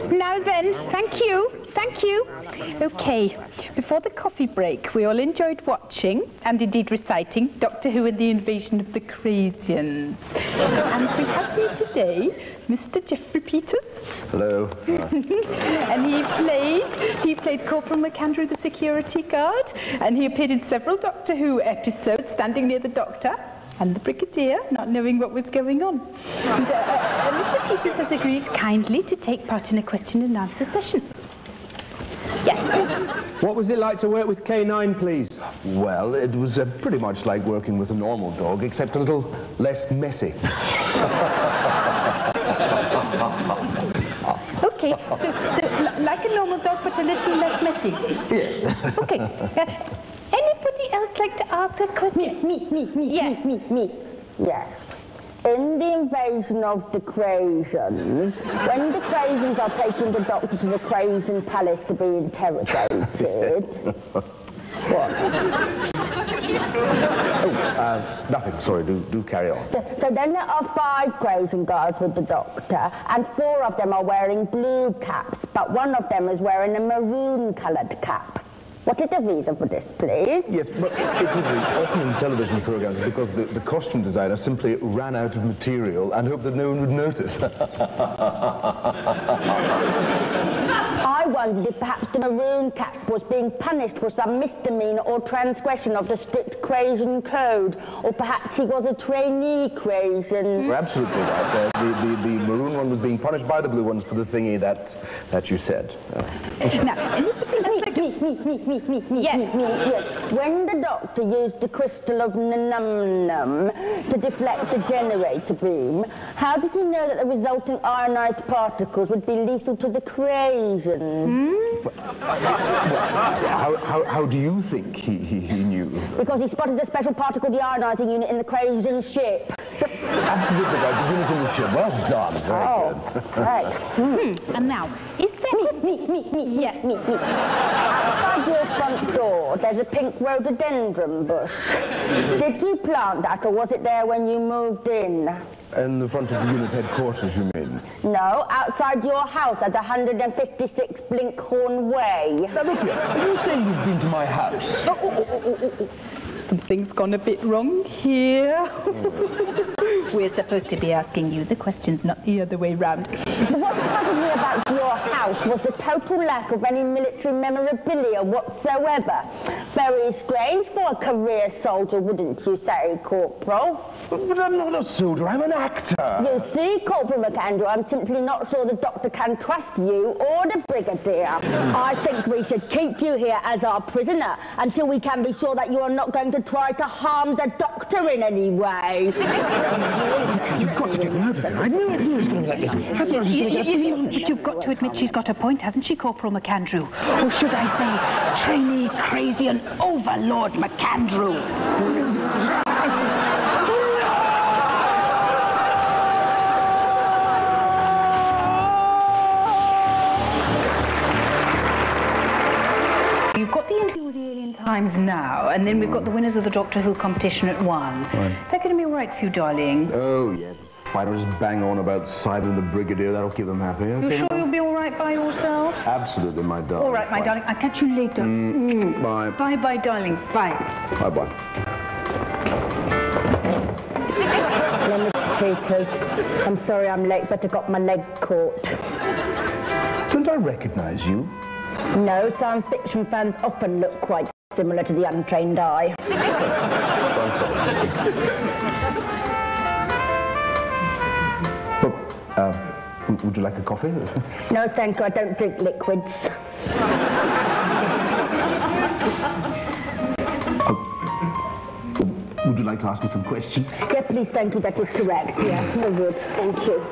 Now then, thank you. Thank you. OK, before the coffee break, we all enjoyed watching, and indeed reciting, Doctor Who and the Invasion of the Crazians. And we have here today Mr. Geoffrey Peters. Hello. And he played Corporal McAndrew, the security guard, and he appeared in several Doctor Who episodes, standing near the Doctor and the Brigadier, not knowing what was going on. And Mr. Peters has agreed kindly to take part in a question and answer session. Yes. What was it like to work with K9, please? Well, it was pretty much like working with a normal dog, except a little less messy. OK, so like a normal dog, but a little less messy. Yes. OK. Anybody else like to ask a question? Me. Yes. In the invasion of the Crazians, when the Crazians are taking the Doctor to the Crazian Palace to be interrogated... What? Nothing. Sorry, do carry on. So then there are 5 Crazian guards with the Doctor, and 4 of them are wearing blue caps, but one of them is wearing a maroon-coloured cap. What is the reason for this, please? Yes, but it's often in television programs because the costume designer simply ran out of material and hoped that no one would notice. I wondered if perhaps the maroon cap was being punished for some misdemeanor or transgression of the strict Crazian code, or perhaps he was a trainee Crazian. You're absolutely right. The maroon one was being punished by the blue ones for the thingy that you said. Now, anybody Yes. When the Doctor used the crystal of Num to deflect the generator beam, how did he know that the resulting ionized particles would be lethal to the Crazians? How do you think he knew? Because he spotted the special particle deionizing unit in the Crazian ship. Absolutely right. The unit in the ship. Well done. Very good. Right. And now, is there... Me. Outside your front door, there's a pink rhododendron bush. Did you plant that, or was it there when you moved in? In the front of the unit headquarters, you mean? No, outside your house at 156 Blinkhorn Way. Now look here, are you saying you've been to my house? Something's gone a bit wrong here. We're supposed to be asking you the questions, not the other way round. What puzzled me about your house was the total lack of any military memorabilia whatsoever. Very strange for a career soldier, wouldn't you say, Corporal? But I'm not a soldier, I'm an actor. You see, Corporal McAndrew, I'm simply not sure the Doctor can trust you or the Brigadier. I think we should keep you here as our prisoner until we can be sure that you are not going to try to harm the Doctor in any way. You've got to get me out of here. I had no idea it was going to be like this. I thought I was just going to get You've got to admit she's got a point, hasn't she, Corporal McAndrew? Or should I say, trainee Crazian Overlord McAndrew? You've got the interview with the Alien Times now, and then we've got the winners of the Doctor Who competition at 1. Right. They're going to be all right for you, darling. Oh, yes. Why don't just bang on about Cyber and the Brigadier? That'll keep them happy. Okay, You sure you'll be all right by yourself? Absolutely, my darling. All right, my darling. I'll catch you later. Bye. Bye-bye, darling. Bye. Bye-bye. Peters, I'm sorry I'm late, but I got my leg caught. Don't I recognize you? No, science fiction fans often look quite similar to the untrained eye. Would you like a coffee? No, thank you, I don't drink liquids. Would you like to ask me some questions? Yeah, please, thank you, that is correct. Yes, I would, thank you.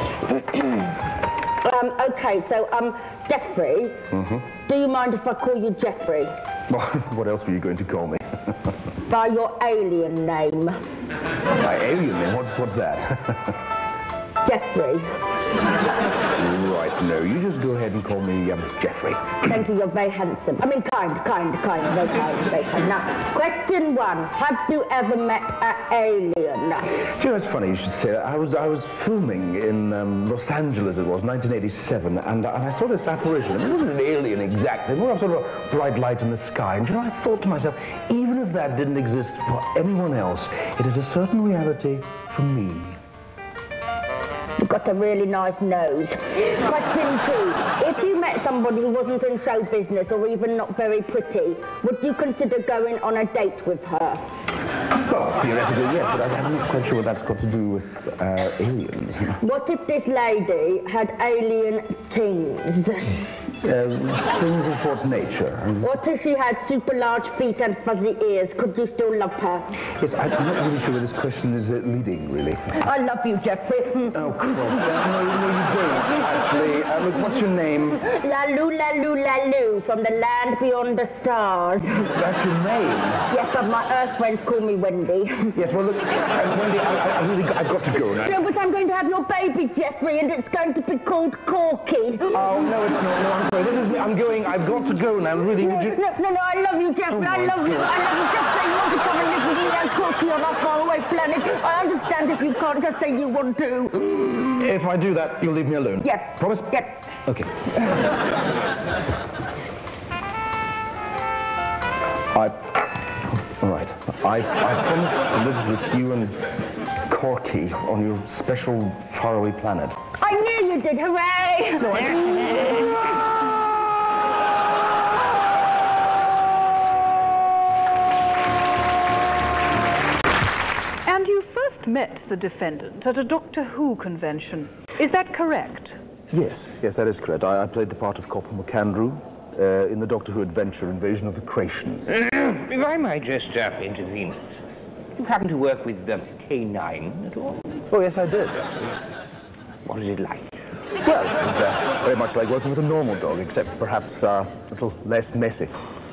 Okay, so, Geoffrey, do you mind if I call you Geoffrey? What else were you going to call me? By your alien name. My alien name? What's that? Geoffrey. Right, no, you just go ahead and call me Geoffrey. Thank you, you're very handsome. I mean, kind, very kind. Now, question 1. Have you ever met an alien? Do you know, it's funny you should say that. I was filming in Los Angeles, it was, 1987, and I saw this apparition. It wasn't an alien exactly, more of sort of a bright light in the sky. And you know, I thought to myself, even if that didn't exist for anyone else, it had a certain reality for me. You've got a really nice nose. Question 2. If you met somebody who wasn't in show business or even not very pretty, would you consider going on a date with her? Well, theoretically, yes, but I'm not quite sure what that's got to do with aliens. What if this lady had alien things? Things of what nature? What if she had super large feet and fuzzy ears? Could you still love her? Yes, I'm not really sure where this question is leading, really. I love you, Geoffrey. Oh, cross. No, you don't, actually. Look, what's your name? Lalu, from the land beyond the stars. That's your name? Yes, but my Earth friends call me Wendy. Yes, well, look, Wendy, I've got to go now. No, but I'm going to have your baby, Geoffrey, and it's going to be called Corky. Oh, no, it's not. No, I'm sorry. This is me. I'm going. I've got to go now. Really, No, I love you, Geoffrey. I love you. I love you. Just say you want to come and live with me and Corky on our faraway planet. I understand if you can't. Just say you want to. If I do that, you'll leave me alone? Yes. Promise? Yes. Okay. All right. I promise to live with you and Corky on your special faraway planet. I knew you did. Hooray! And you first met the defendant at a Doctor Who convention. Is that correct? Yes, that is correct. I played the part of Corporal McAndrew in the Doctor Who adventure Invasion of the Creations. If I might just intervene. You happen to work with K9 at all? Oh, yes, I did. What is it like? Well, it was very much like working with a normal dog, except perhaps a little less messy.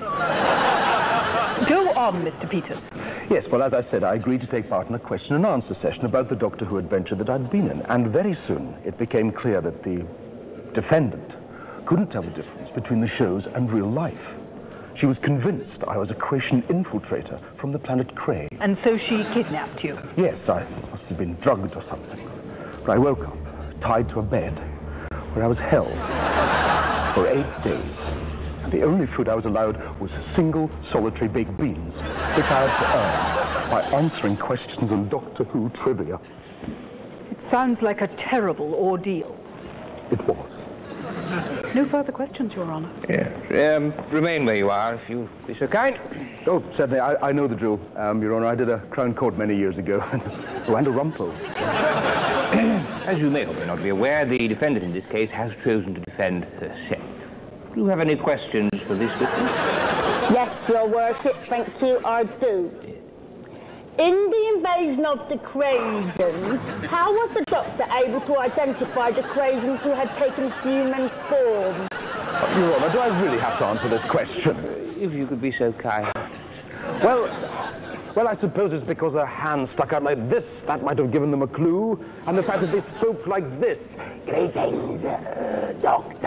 Go on, Mr. Peters. Yes, well, as I said, I agreed to take part in a question and answer session about the Doctor Who adventure that I'd been in. And very soon, it became clear that the defendant couldn't tell the difference between the shows and real life. She was convinced I was a Creation infiltrator from the planet Cray. And so she kidnapped you? Yes, I must have been drugged or something. But I woke up, tied to a bed, where I was held for 8 days. And the only food I was allowed was single, solitary baked beans, which I had to earn by answering questions on Doctor Who trivia. It sounds like a terrible ordeal. It was. No further questions, Your Honor. Yes. Remain where you are, if you be so kind. Oh, certainly. I know the drill, Your Honor. I did a Crown Court many years ago. Oh, and a rumpo. As you may or may not be aware, the defendant in this case has chosen to defend herself. Do you have any questions for this witness? Yes, Your Worship, thank you, I do. In the invasion of the Crasians, how was the Doctor able to identify the Crasians who had taken human form? Your Honor, do I really have to answer this question? If you could be so kind. Well, I suppose it's because their hands stuck out like this. That might have given them a clue. And the fact that they spoke like this. Greetings, Doctor.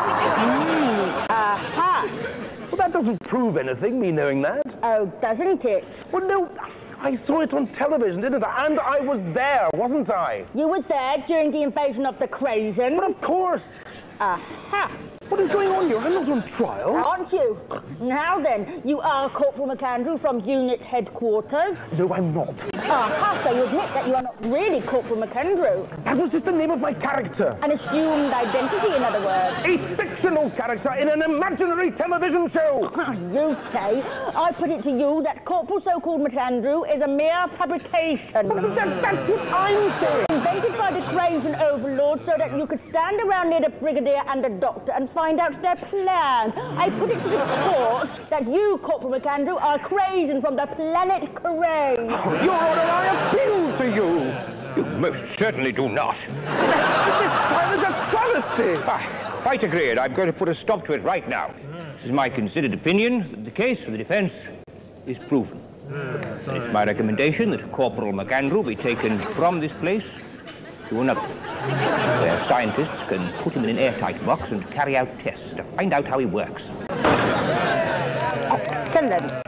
Aha! Well, that doesn't prove anything, me knowing that. Oh, doesn't it? Well, no, I saw it on television, didn't I? And I was there, wasn't I? You were there during the invasion of the Crasians? But of course. Aha! What is going on here? I'm not on trial. Aren't you? Now then, you are Corporal McAndrew from Unit Headquarters? No, I'm not. Aha, so you admit that you are not really Corporal McAndrew. That was just the name of my character. An assumed identity, in other words. A fictional character in an imaginary television show. You say. I put it to you that Corporal so-called McAndrew is a mere fabrication. But that's what I'm saying. Invented by the Crasian overlord so that you could stand around near the Brigadier and the Doctor and find out their plans. I put it to the court that you, Corporal McAndrew, are Crasian from the planet Cray. Your Honor, I appeal to you. You most certainly do not. This trial is a travesty. Quite agreed. I'm going to put a stop to it right now. It is my considered opinion that the case for the defense is proven. And it's my recommendation that Corporal McAndrew be taken from this place to another, where scientists can put him in an airtight box and carry out tests to find out how he works. Excellent.